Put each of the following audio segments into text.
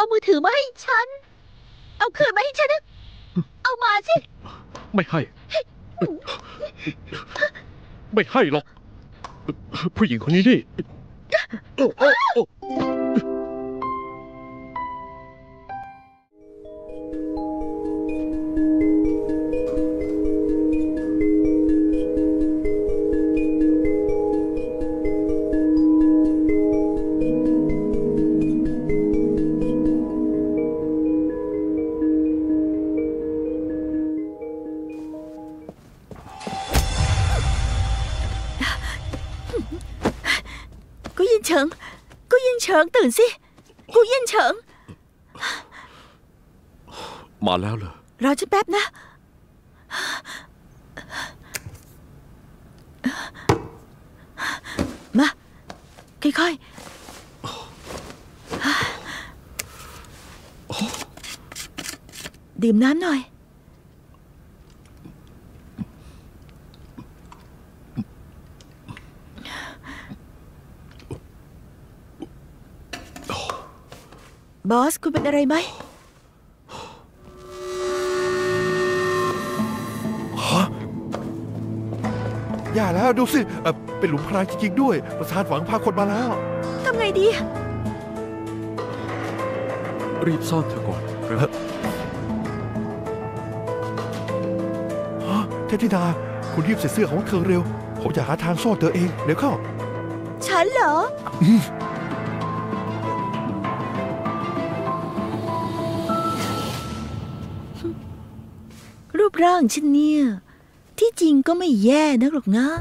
เอามือถือมาให้ฉันเอาคืนมาให้ฉันนะเอามาสิไม่ให้ไม่ให้หรอกผู้หญิงคนนี้นี่กูยินเฉิงตื่นสิกูยินเฉิงมาแล้วเหรอรอฉันแป๊บนะมาค่อยๆดื่มน้ำหน่อยบอสคุณเป็นอะไรไหมอย่าแล้วดูสิเป็นหลุมพรางจริงๆด้วยประธานหวังพาคนมาแล้วทำไงดีรีบซ่อนเธอก่อนเทพธิดาคุณรีบใส่เสื้อของเธอเร็วผมจะหาทางซ่อนเธอเองเดี๋ยวเข้าฉันเหรอรูปร่างฉันเนี่ยที่จริงก็ไม่แย่นักหรอกนะ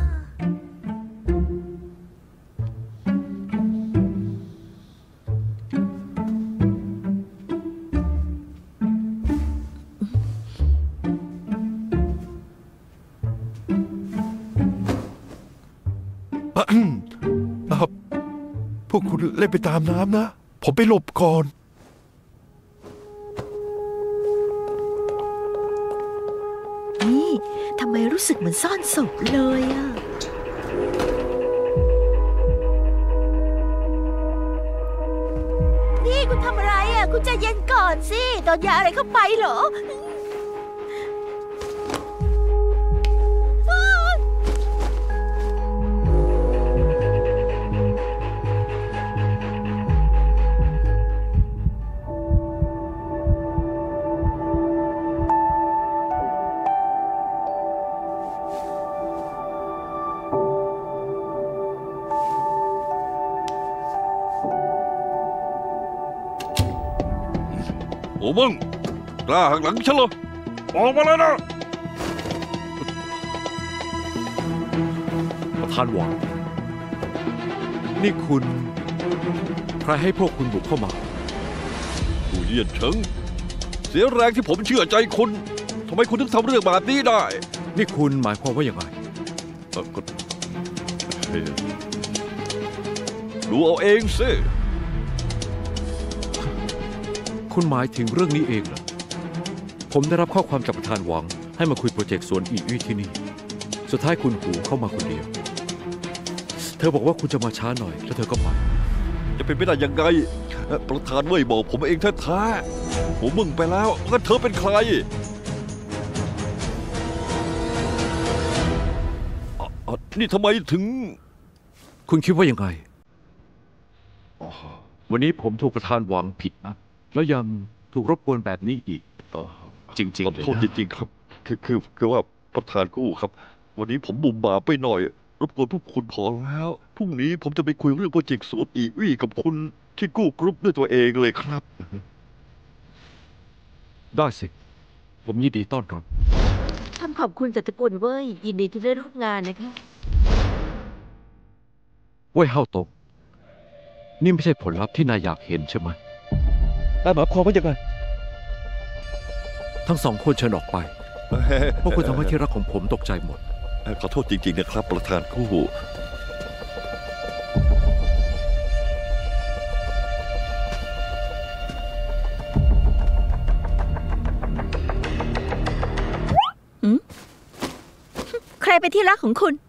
พวกคุณเล่นไปตามน้ำนะผมไปหลบก่อนนี่ทำไมรู้สึกเหมือนซ่อนศพเลยอ่ะนี่คุณทำอะไรอ่ะคุณใจเย็นก่อนสิโดนยาอะไรเข้าไปเหรอโอ้มึงกล้าหักหลังฉันเหรอออกมาแล้วนะประธานหวังนี่คุณใครให้พวกคุณบุกเข้ามาผู้เยี่ยนเฉิงเสียแรงที่ผมเชื่อใจคุณทำไมคุณถึงทำเรื่องแบบนี้ได้นี่คุณหมายความว่าอย่างไรก็ดูเอาเองสิคุณหมายถึงเรื่องนี้เองเหรอผมได้รับข้อความจากประธานหวังให้มาคุยโปรเจกต์สวนอีอี้ที่นี่สุดท้ายคุณหูเข้ามาคนเดียวเธอบอกว่าคุณจะมาช้าหน่อยแล้วเธอก็ไปจะเป็นไปได้ยังไงประธานเว่ยบอกผมเองแท้ๆผมมึงไปแล้วงั้นเธอเป็นใครนี่ทำไมถึงคุณคิดว่ายังไงวันนี้ผมถูกประธานหวังผิดนะแล้วยังถูกรบกวนแบบนี้อีกจริงๆขอโทษจริงๆครับคือว่าประธานกู้ครับวันนี้ผมบุ่มบ่ามไปหน่อยรบกวนพวกคุณพอแล้วพรุ่งนี้ผมจะไปคุยเรื่องโปรเจกต์สวนอีวี่กับคุณที่กู้กรุ๊ปด้วยตัวเองเลยครับได้สิผมยินดีต้อนรับท่านขอบคุณจากตระกูลเว่ยยินดีที่ได้ร่วมงานนะคะเว่ยเฮาตงนี่ไม่ใช่ผลลัพธ์ที่นายอยากเห็นใช่ไหมได้หมายความว่ายังไงทั้งสองคนเชิญออกไปพวกคุณทำให้ที่รักของผมตกใจหมดขอโทษจริงๆนะครับประธานกู้ใครเป็นที่รักของคุณ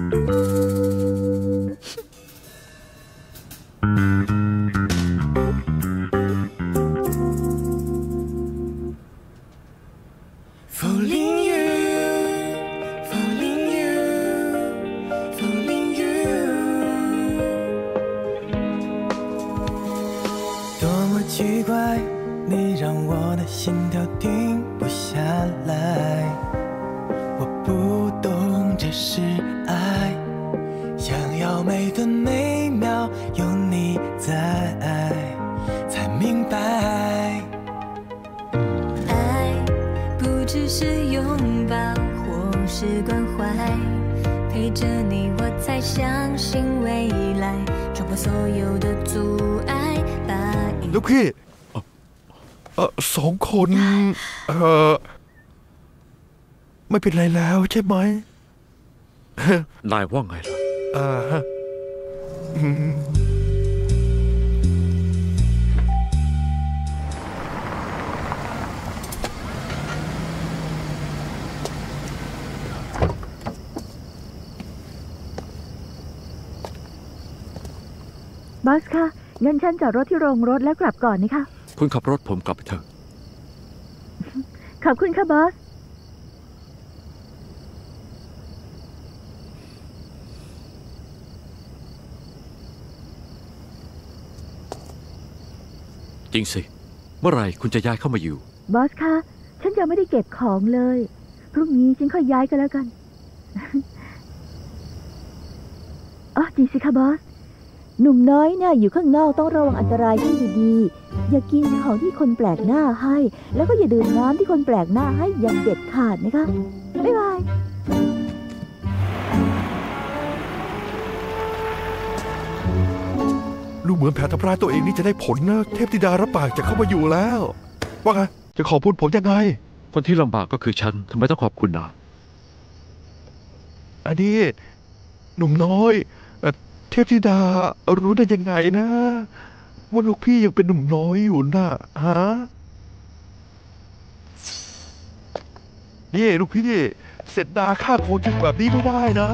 奇怪，你让我的心跳停不下来。我不懂这是爱，想要每分每秒有你在，才明白。 爱不只是拥抱或是关怀，陪着你我才相信未来，冲破所有的阻碍。 ลูกพี่สองคนไม่เป็นไรแล้วใช่ไหมนายว่าไงล่ะฮะบอสคะงั้นฉันจอดรถที่โรงรถแล้วกลับก่อนนะคะคุณขับรถผมกลับไปเถอะขอบคุณค่ะบอสจริงสิ เมื่อไหร่คุณจะย้ายเข้ามาอยู่บอสคะฉันยังไม่ได้เก็บของเลยพรุ่งนี้ฉันค่อยย้ายกันแล้วกัน อ๋อจริงสิคะบอสหนุ่มน้อยเนี่ยอยู่ข้างนอกต้องระวังอันตรายให้ดีๆอย่ากินของที่คนแปลกหน้าให้แล้วก็อย่าดื่มน้ำที่คนแปลกหน้าให้อย่างเด็ดขาดนะคะบ๊ายบายดูเหมือนแผนทำร้ายตัวเองนี่จะได้ผลนะเทพธิดารับปากจะเข้ามาอยู่แล้วว่าไงจะขอบคุณผมยังไงคนที่ลำบากก็คือฉันทำไมต้องขอบคุณนะอันนี้หนุ่มน้อยเทพธิดารู้ได้ยังไงนะว่าลูกพี่ยังเป็นหนุ่มน้อยอยู่นะฮะนี่ลูกพี่เสร็จดาฆ่าโคจึงแบบนี้ไม่ได้นะ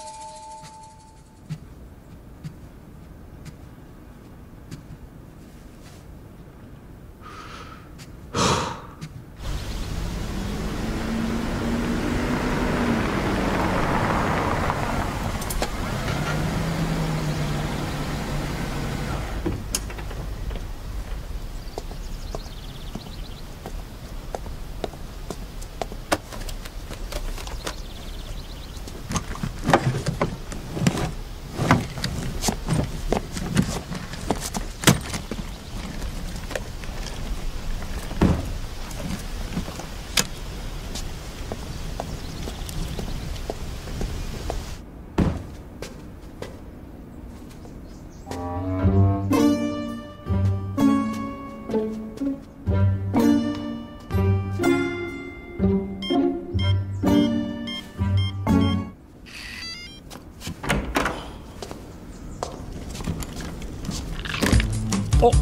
โอ้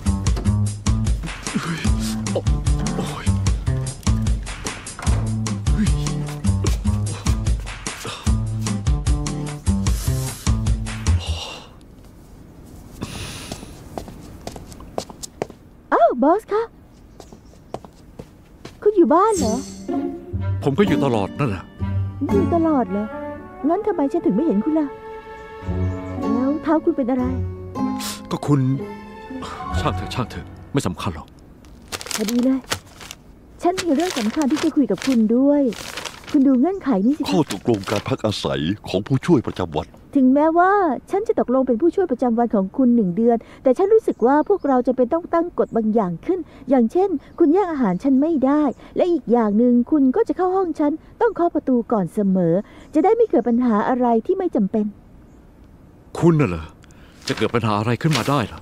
บอสคะคุณอยู่บ้านเหรอผมก็อยู่ตลอดนั่นแหละอยู่ตลอดเหรองั้นทำไมฉันถึงไม่เห็นคุณล่ะแล้วเท้าคุณเป็นอะไรก็คุณช่างเถอะไม่สำคัญหรอกพอดีเลยฉันมีเรื่องสำคัญที่จะคุยกับคุณด้วย คุณดูเงื่อนไขนี่สิข้อตกลงการพักอาศัยของผู้ช่วยประจำวันถึงแม้ว่าฉันจะตกลงเป็นผู้ช่วยประจำวันของคุณ1 เดือนแต่ฉันรู้สึกว่าพวกเราจะเป็นต้องตั้งกฎบางอย่างขึ้น อย่างเช่น คุณแย่งอาหารฉันไม่ได้และอีกอย่างหนึ่งคุณก็จะเข้าห้องฉันต้องเคาะประตูก่อนเสมอจะได้ไม่เกิดปัญหาอะไรที่ไม่จำเป็นคุณน่ะเหรอจะเกิดปัญหาอะไรขึ้นมาได้ล่ะ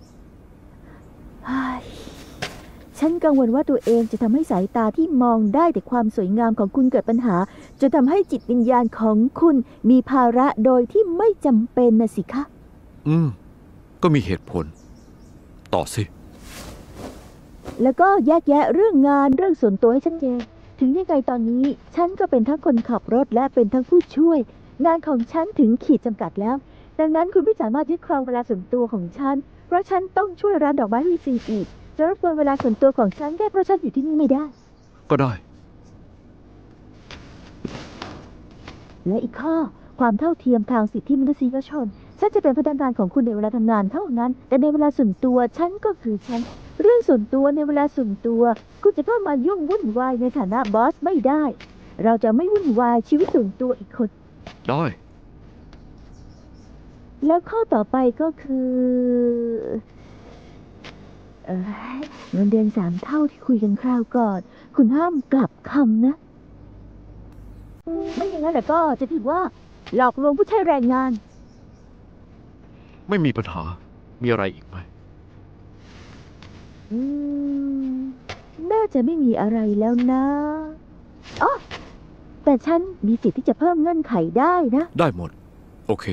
ฉันกังวลว่าตัวเองจะทำให้สายตาที่มองได้แต่ความสวยงามของคุณเกิดปัญหาจะทำให้จิตวิญญาณของคุณมีภาระโดยที่ไม่จำเป็นนะสิคะก็มีเหตุผลต่อสิแล้วก็แยกแยะเรื่องงานเรื่องส่วนตัวให้ชัดเจนถึงยังไงตอนนี้ฉันก็เป็นทั้งคนขับรถและเป็นทั้งผู้ช่วยงานของฉันถึงขีดจำกัดแล้ว ดังนั้นคุณไม่สามารถยึดครองเวลาส่วนตัวของฉัน เพราะฉันต้องช่วยร้านดอกไม้วีซีอีกจะรบกวนเวลาส่วนตัวของฉันแค่เพราะฉันอยู่ที่นี่ไม่ได้ก็ได้และอีกข้อความเท่าเทียมทางสิทธิมนุษยชน ฉันจะเป็นพนักงานของคุณในเวลาทำงานเท่านั้น แต่ในเวลาส่วนตัวฉันก็คือฉัน เรื่องส่วนตัวในเวลาส่วนตัว คุณจะเข้ามายุ่งวุ่นวายในฐานะบอสไม่ได้ เราจะไม่วุ่นวายชีวิตส่วนตัวอีกคนได้แล้วข้อต่อไปก็คือเงินเดือน3 เท่าที่คุยกันคราวก่อน คุณห้ามกลับคำนะ ไม่อย่างนั้นแต่ก็จะถือว่าหลอกลวงผู้ใช้แรงงานไม่มีปัญหา มีอะไรอีกไหมน่าจะไม่มีอะไรแล้วนะอ๋อแต่ฉันมีสิทธิ์ที่จะเพิ่มเงื่อนไขได้นะได้หมด โอเค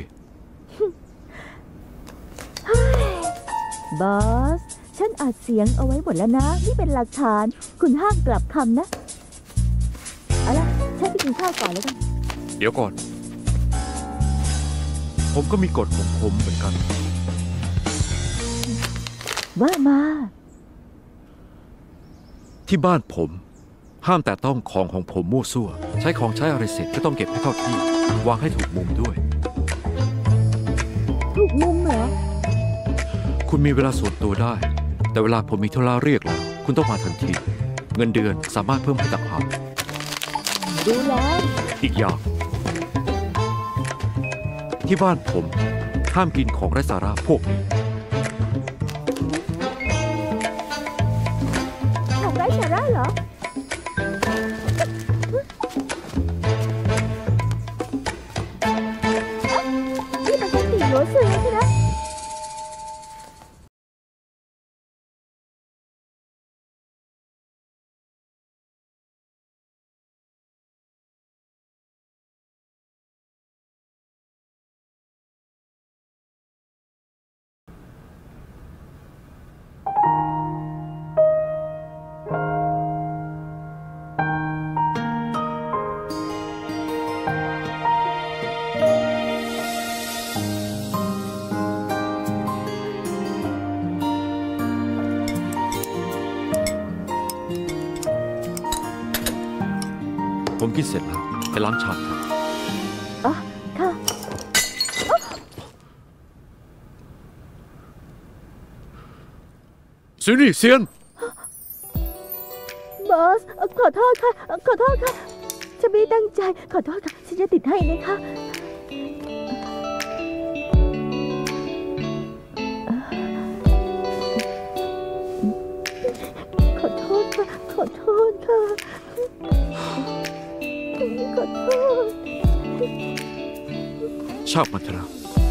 บอส ฉันอัดเสียงเอาไว้หมดแล้วนะ นี่เป็นหลักฐาน คุณห้ามกลับคำนะ เอาล่ะ ฉันไปกินข้าวก่อนแล้วกันเดี๋ยวก่อน ผมก็มีกฎของผมเหมือนกันว่ามาที่บ้านผม ห้ามแต่ต้องของผมมั่วซั่ว ใช้ของใช้อะไรเสร็จก็ต้องเก็บให้เข้าที่ วางให้ถูกมุมด้วยถูกมุมเหรอคุณมีเวลาส่วนตัวได้ แต่เวลาผมมีธุระเรียกแล้ว คุณต้องมาทันที เงินเดือนสามารถเพิ่มให้ต่างหากรู้แล้วอีกอย่าง ที่บ้านผมห้ามกินของไร้สาระพวกนี้ของไร้สาระเหรอ นี่มันเป็นสิ่งโหลสื่อใช่ไหมผมกินเสร็จแล้วไปล้างชามครับอ๋อ ค่ะซินี่เซียนบอส ขอโทษค่ะ ขอโทษค่ะ ฉันไม่ได้ตั้งใจ ขอโทษค่ะ ฉันจะติดให้นะคะ ขอโทษค่ะ ขอโทษค่ะ ขอโทษชอบมันเถอะนะ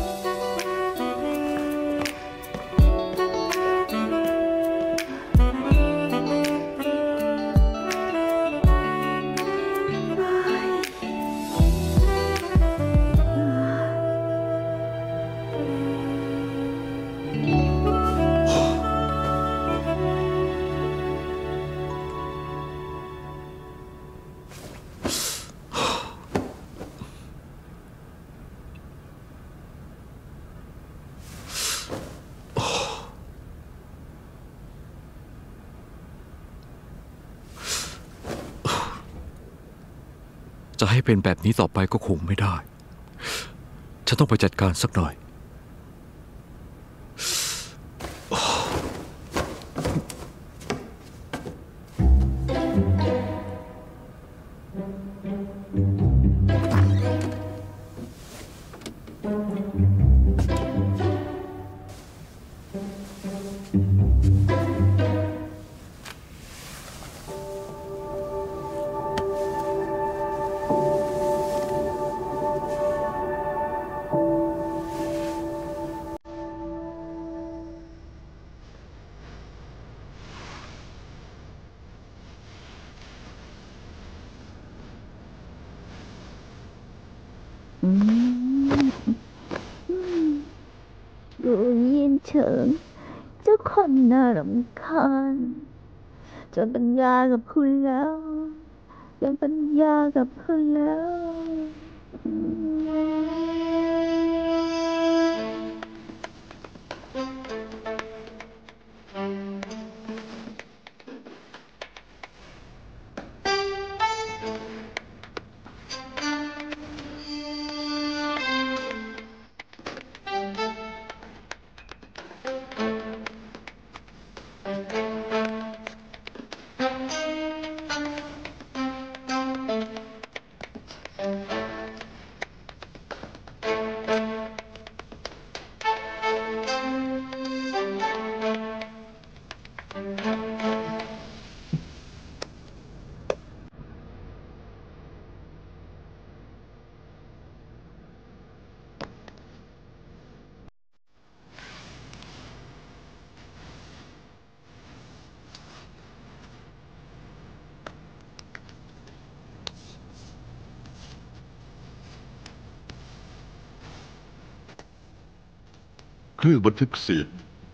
จะให้เป็นแบบนี้ต่อไปก็คงไม่ได้ ฉันต้องไปจัดการสักหน่อยดูยินเฉิง เจ้าคนน่ารำคาญจนปัญญากับคุณแล้วจนปัญญากับคุณแล้วเครื่องบันทึกเสียง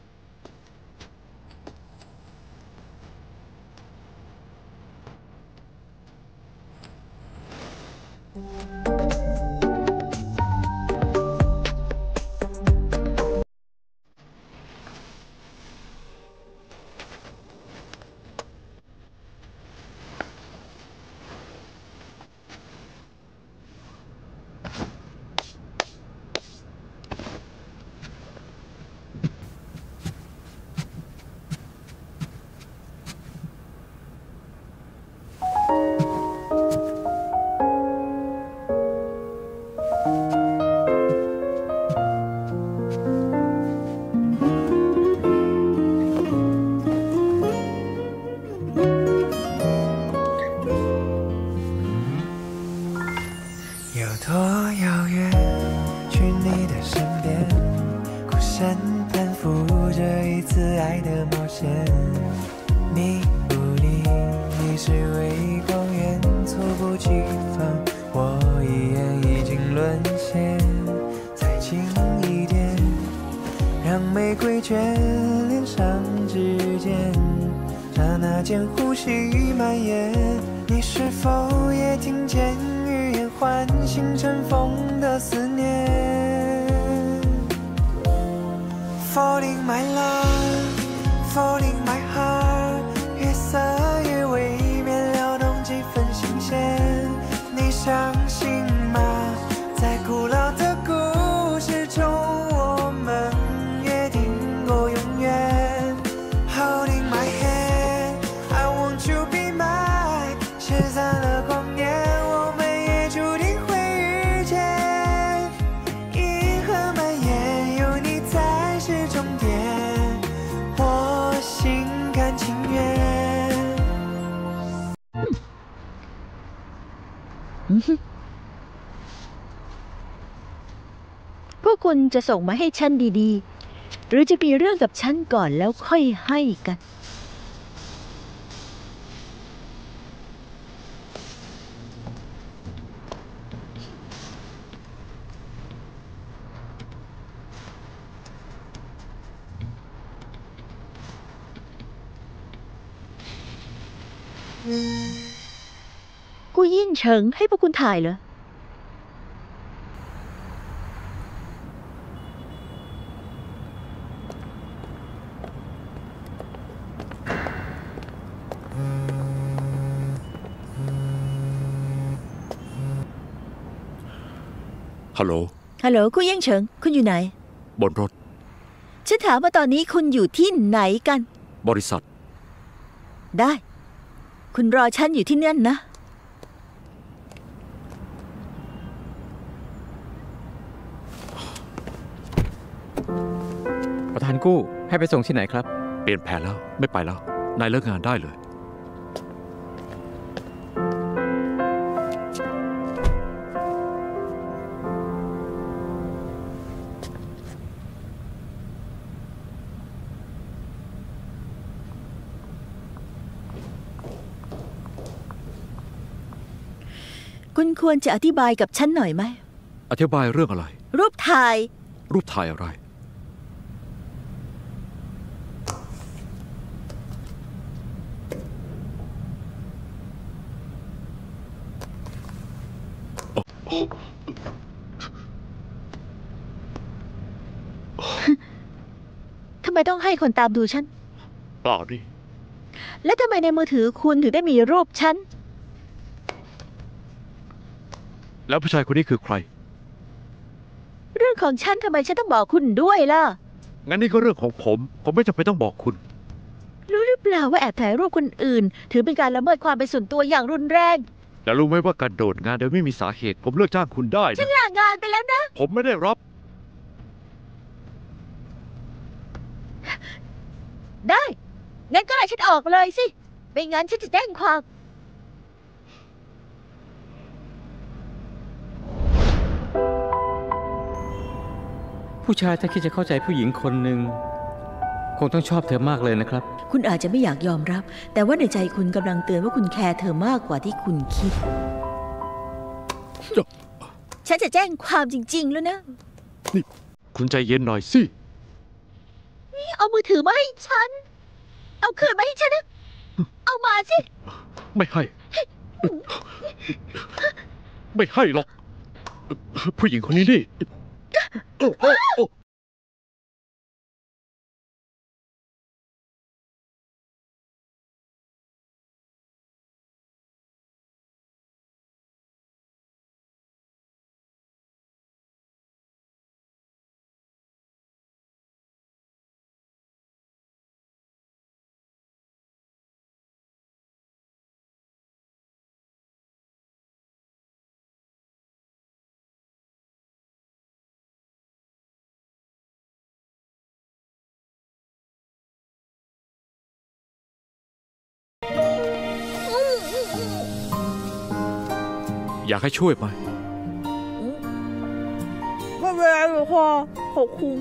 有多遥远？去你的身边，孤身攀附着一次爱的冒险。你不理，你是唯一光源，猝不及防，我一眼已经沦陷。再近一点，让玫瑰眷恋上指尖，刹那间呼吸蔓延。你是否也听见？唤醒尘封的思念。Falling my love, falling my heart， 月色越微绵，撩动几分新鲜。你相信吗？在古老的故事中，我们约定过永远。Holding my hand, I want you be mine， 失散了光年。 พวกคุณจะส่งมาให้ฉันดีๆหรือจะมีเรื่องกับฉันก่อนแล้วค่อยให้กันกูยิ่นเฉิงให้พวกคุณถ่ายเหรอฮัลโหลฮัลโหลคุณยิ่งเฉิงคุณอยู่ไหนบนรถฉันถามว่าตอนนี้คุณอยู่ที่ไหนกันบริษัทได้คุณรอฉันอยู่ที่นั่นนะประธานกู้ให้ไปส่งที่ไหนครับเปลี่ยนแผนแล้วไม่ไปแล้วนายเลิกงานได้เลยคุณควรจะอธิบายกับฉันหน่อยไหมอธิบายเรื่องอะไรรูปถ่ายอะไรทำไมต้องให้คนตามดูฉันเปล่านี่และทำไมในมือถือคุณถึงได้มีรูปฉันแล้วผู้ชายคนนี้คือใครเรื่องของฉันทำไมฉันต้องบอกคุณด้วยล่ะงั้นนี่ก็เรื่องของผมไม่จำเป็นต้องบอกคุณรู้หรือเปล่าว่าแอบถ่ายรูปคนอื่นถือเป็นการละเมิดความเป็นส่วนตัวอย่างรุนแรงแล้วรู้ไหมว่าการโดดงานโดยไม่มีสาเหตุผมเลิกจ้างคุณได้ฉันลางานไปแล้วนะผมไม่ได้รับได้งั้นก็ไล่ฉันออกเลยสิไม่งั้นฉันจะแจ้งความผู้ชายถ้าคิดจะเข้าใจผู้หญิงคนหนึ่งคงต้องชอบเธอมากเลยนะครับคุณอาจจะไม่อยากยอมรับแต่ว่าในใจคุณกำลังเตือนว่าคุณแคร์เธอมากกว่าที่คุณคิดฉันจะแจ้งความจริงๆแล้วนะนี่คุณใจเย็นหน่อยสิเอามือถือมาให้ฉัน เอาคืนมาให้ฉันนะ เอามาสิไม่ให้ ไม่ให้หรอก ผู้หญิงคนนี้นี่ อยากให้ช่วยไหมไม่เป็นไรหรอกค่ะขอบคุณ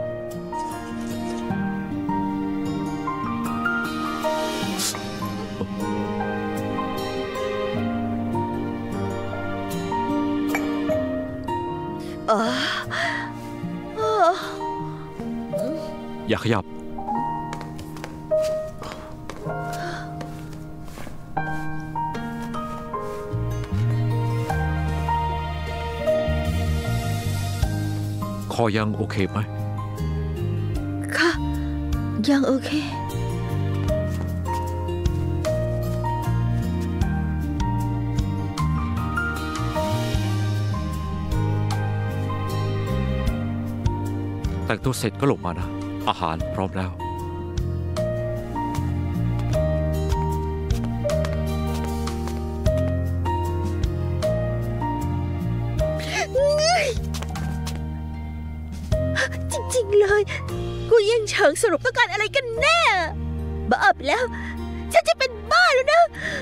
อย่าขยับ คอยังโอเคไหมค่ะ ยังโอเคแต่งตัวเสร็จก็ลงมานะ อาหารพร้อมแล้วจริงๆเลย กูยังเฉิงสรุปต้องการอะไรกันแน่ บ้าไปแล้ว ฉันจะเป็นบ้าแล้วนะ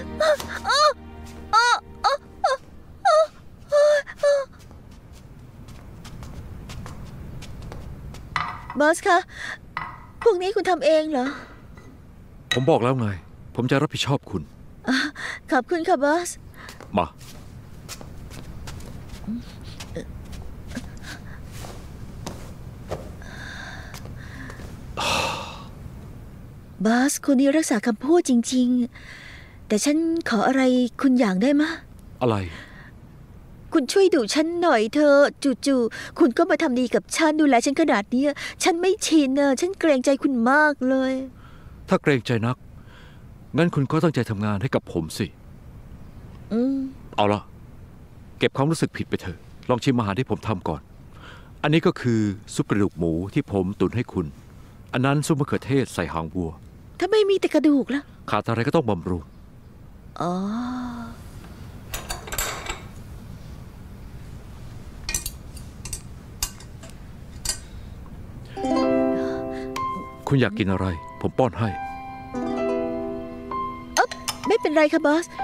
บอสคะ พวกนี้คุณทำเองเหรอผมบอกแล้วไง ผมจะรับผิดชอบคุณขอบคุณค่ะบอสมาบอสคุณนี่รักษาคำพูดจริงๆ แต่ฉันขออะไรคุณอย่างได้มะอะไรคุณช่วยดูฉันหน่อยเธอจู่ๆคุณก็มาทำดีกับฉันดูแลฉันขนาดนี้ฉันไม่ชินนะฉันเกรงใจคุณมากเลยถ้าเกรงใจนัก งั้นคุณก็ตั้งใจทำงานให้กับผมสิ เอาละเก็บความรู้สึกผิดไปเถอะ ลองชิมอาหารที่ผมทำก่อน อันนี้ก็คือซุปกระดูกหมูที่ผมตุ๋นให้คุณ อันนั้นซุปมะเขือเทศใส่หางวัวถ้าไม่มีแต่กระดูกล่ะขาดอะไรก็ต้องบำรุงอ๋อคุณอยากกินอะไร ผมป้อนให้ไม่เป็นไรค่ะบอส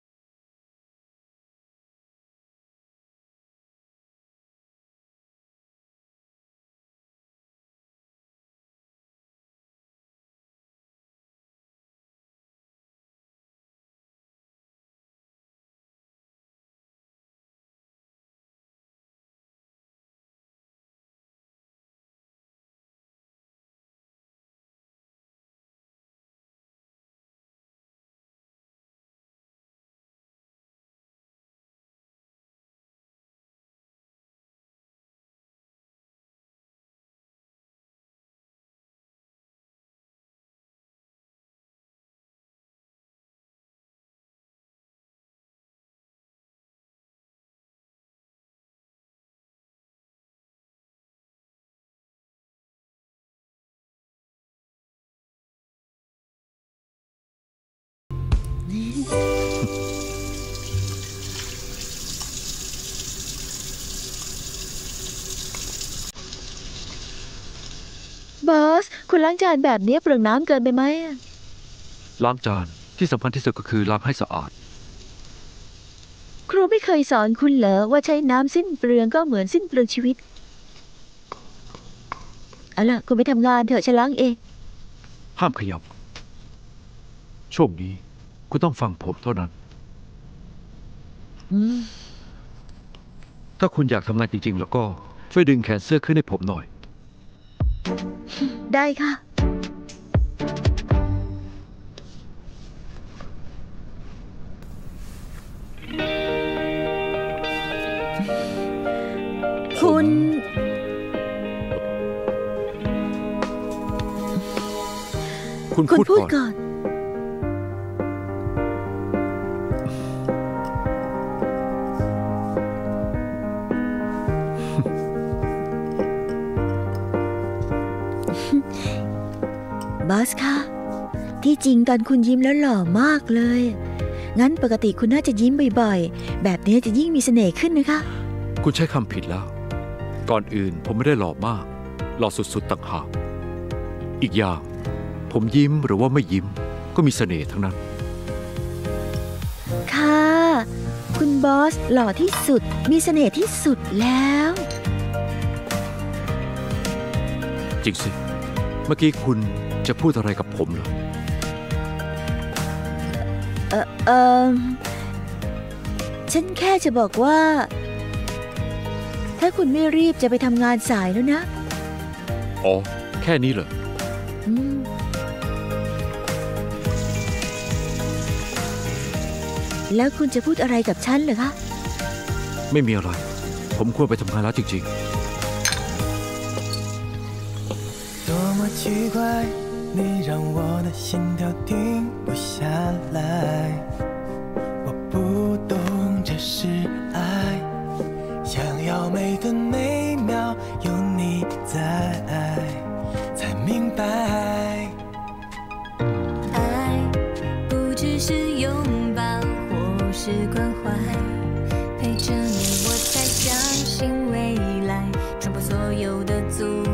บอส คุณล้างจานแบบนี้เปลืองน้ำเกินไปไหมล้างจานที่สำคัญที่สุดก็คือล้างให้สะอาดครูไม่เคยสอนคุณเหรอว่าใช้น้ำสิ้นเปลืองก็เหมือนสิ้นเปลืองชีวิต เอาล่ะ คุณไปทำงานเถอะฉันล้างเองห้ามขยับ ช่วงนี้คุณต้องฟังผมเท่านั้น ถ้าคุณอยากทำงานจริงๆ แล้วก็ช่วยดึงแขนเสื้อขึ้นให้ผมหน่อยได้ค่ะ คุณคุณคุณพูดพูดก่อนก่อน บอสคะ ที่จริงตอนคุณยิ้มแล้วหล่อมากเลย งั้นปกติคุณน่าจะยิ้มบ่อยๆ แบบนี้จะยิ่งมีเสน่ห์ขึ้นนะคะคุณใช้คำผิดแล้ว ก่อนอื่นผมไม่ได้หล่อมาก หล่อสุดๆต่างหาก อีกอย่าง ผมยิ้มหรือว่าไม่ยิ้ม ก็มีเสน่ห์ทั้งนั้นค่ะ คุณบอสหล่อที่สุด มีเสน่ห์ที่สุดแล้วจริงสิ เมื่อกี้คุณจะพูดอะไรกับผมเหรอฉันแค่จะบอกว่า ถ้าคุณไม่รีบจะไปทำงานสายแล้วนะอ๋อ แค่นี้เหรออืม แล้วคุณจะพูดอะไรกับฉันเหรอคะไม่มีอะไร ผมควรไปทำงานแล้วจริงๆ多么奇怪，你让我的心跳停不下来。我不懂这是爱，想要每分每秒有你在，才明白。 爱不只是拥抱或是关怀，陪着你我才相信未来，冲破所有的阻